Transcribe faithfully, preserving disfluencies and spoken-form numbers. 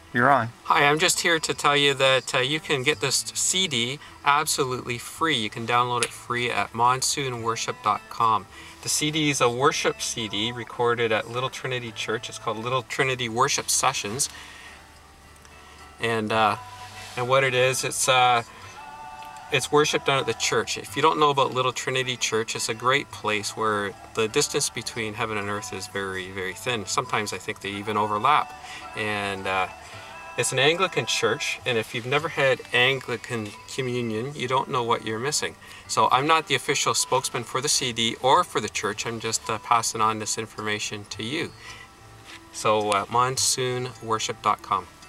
You're on. Hi, I'm just here to tell you that uh, you can get this C D absolutely free. You can download it free at monsoon worship dot com. The C D is a worship C D recorded at Little Trinity Church. It's called Little Trinity Worship Sessions. And uh, and what it is, it's uh, it's worship done at the church. If you don't know about Little Trinity Church, it's a great place where the distance between heaven and earth is very, very thin. Sometimes I think they even overlap. And uh, it's an Anglican church, and if you've never had Anglican communion, you don't know what you're missing. So I'm not the official spokesman for the C D or for the church. I'm just uh, passing on this information to you. So uh, monsoon worship dot com.